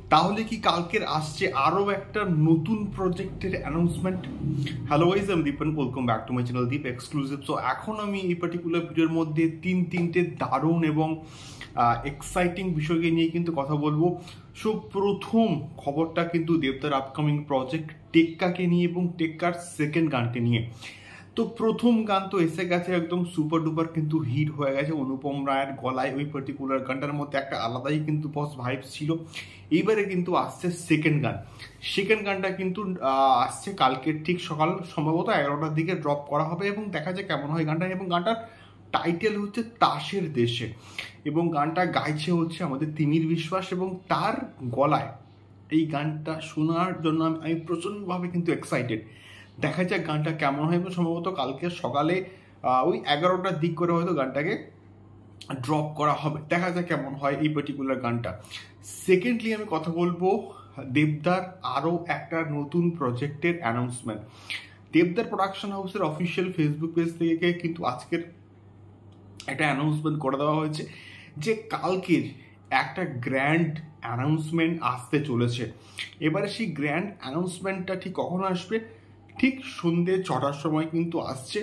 তাহলে কি কালকের আসছে আরো একটা নতুন প্রজেক্টের অ্যানাউন্সমেন্ট? হ্যালো গাইস, আমি Dipan, welcome back to my channel Deep exclusive. So এখন আমি এই পার্টিকুলার ভিডিওর মধ্যে তিনটে দারুণ এবং এক্সাইটিং বিষয়কে নিয়ে কিন্তু কথা বলবো। সো প্রথম খবরটা কিন্তু দেবদার আপকামিং প্রজেক্ট টেক্কাকে নিয়ে এবং টেক্কার সেকেন্ড গানকে নিয়ে। তো প্রথম গান তো এসে গেছে, একদম সুপার ডুপার কিন্তু হিট হয়ে গেছে। অনুপম রায়ের গলায় ওই পার্টিকুলার গানটার মধ্যে একটা আলাদাই কিন্তু বস ভাইবস ছিল। এইবারে কিন্তু আসছে সেকেন্ড গানটা কিন্তু আসছে কালকে ঠিক সকাল সম্ভবত 11টার দিকে ড্রপ করা হবে এবং দেখা যায় কেমন হয় গানটা। এবং গানটার টাইটেল হচ্ছে তাসের দেশে এবং গানটা গাইছে হচ্ছে আমাদের তিমির বিশ্বাস এবং তার গলায় এই গানটা শোনার জন্য আমি প্রচণ্ডভাবে কিন্তু এক্সাইটেড। দেখা যাক গানটা কেমন হয়। সম্ভবত কালকে সকালে ওই 11টার দিক করে হয়তো গানটাকে ড্রপ করা হবে। দেখা যাক কেমন হয় এই পার্টিকুলার গানটা। সেকেন্ডলি আমি কথা বলবো দেবদার আরও একটা নতুন প্রজেক্টের অ্যানাউন্সমেন্ট। দেবদার প্রোডাকশন হাউসের অফিসিয়াল ফেসবুক পেজ থেকে কিন্তু আজকের একটা অ্যানাউন্সমেন্ট করে দেওয়া হয়েছে যে কালকের একটা গ্র্যান্ড অ্যানাউন্সমেন্ট আসতে চলেছে। এবারে সেই গ্র্যান্ড অ্যানাউন্সমেন্টটা ঠিক কখন আসবে? ঠিক সন্ধ্যে 6টার সময় কিন্তু আসছে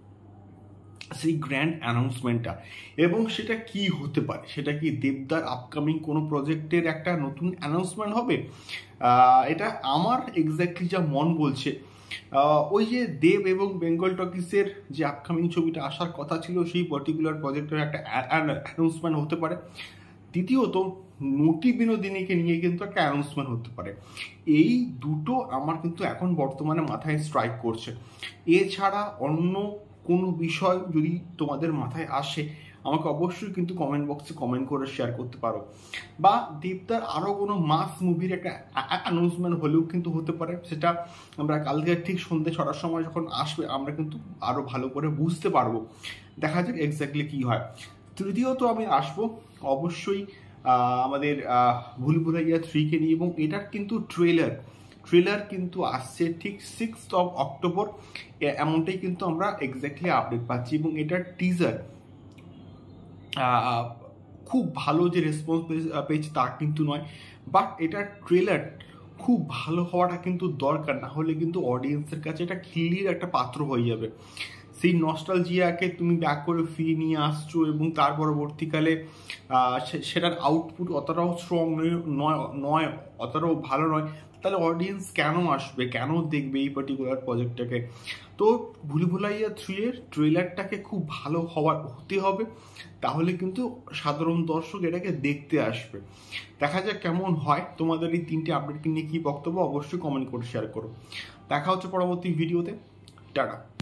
সেই গ্র্যান্ড অ্যানাউন্সমেন্টটা। এবং সেটা কি হতে পারে? সেটা কি দেবদার আপকামিং কোনো প্রজেক্টের একটা নতুন অ্যানাউন্সমেন্ট হবে? এটা আমার এক্স্যাক্টলি যা মন বলছে, ওই যে দেব এবং বেঙ্গল টকিসের যে আপকামিং ছবিটা আসার কথা ছিল সেই পার্টিকুলার প্রজেক্টের একটা অ্যানাউন্সমেন্ট হতে পারে। দ্বিতীয়ত নটি বিনোদিনীকে নিয়ে কিন্তু একটা অ্যানাউন্সমেন্ট হতে পারে। এই দুটো আমার কিন্তু এখন বর্তমানে মাথায় স্ট্রাইক করছে। এছাড়া অন্য কোনো বিষয় যদি তোমাদের মাথায় আসে আমাকে অবশ্যই কিন্তু কমেন্ট বক্সে কমেন্ট করে শেয়ার করতে পারো। বা দেবদার আরও কোনো মাস মুভির একটা অ্যানাউন্সমেন্ট হলেও কিন্তু হতে পারে। সেটা আমরা কালকে ঠিক সন্ধ্যে 6টার সময় যখন আসবে আমরা কিন্তু আরও ভালো করে বুঝতে পারবো। দেখা যাক এক্স্যাক্টলি কী হয়। তৃতীয়ত আমি আসবো অবশ্যই আমাদের ভুলভুলাইয়া 3কে নিয়ে এবং এটার কিন্তু ট্রেলার কিন্তু আসছে ঠিক 6th of October, এমনটাই কিন্তু আমরা এক্স্যাক্টলি আপডেট পাচ্ছি। এবং এটার টিজার খুব ভালো যে রেসপন্স পেয়েছে তা কিন্তু নয়, বাট এটার ট্রেলার খুব ভালো হওয়াটা কিন্তু দরকার, না হলে কিন্তু অডিয়েন্সের কাছে এটা খিল্লির একটা পাত্র হয়ে যাবে। সেই নস্টালজিয়াকে তুমি ব্যাক করে ফিরিয়ে নিয়ে আসছো এবং তার পরবর্তীকালে সেটার আউটপুট অতটাও স্ট্রং নয়, অতটাও ভালো নয়, তাহলে অডিয়েন্স কেন আসবে, কেন দেখবে এই পার্টিকুলার প্রজেক্টটাকে? তো ভুলভুলাইয়া 3-এর ট্রেলারটাকে খুব ভালো হতে হবে, তাহলে কিন্তু সাধারণ দর্শক এটাকে দেখতে আসবে। দেখা যাক কেমন হয়। তোমাদের এই 3টে আপডেট নিয়ে কি বক্তব্য অবশ্যই কমেন্ট করে শেয়ার করো। দেখা হচ্ছে পরবর্তী ভিডিওতে। টাটা।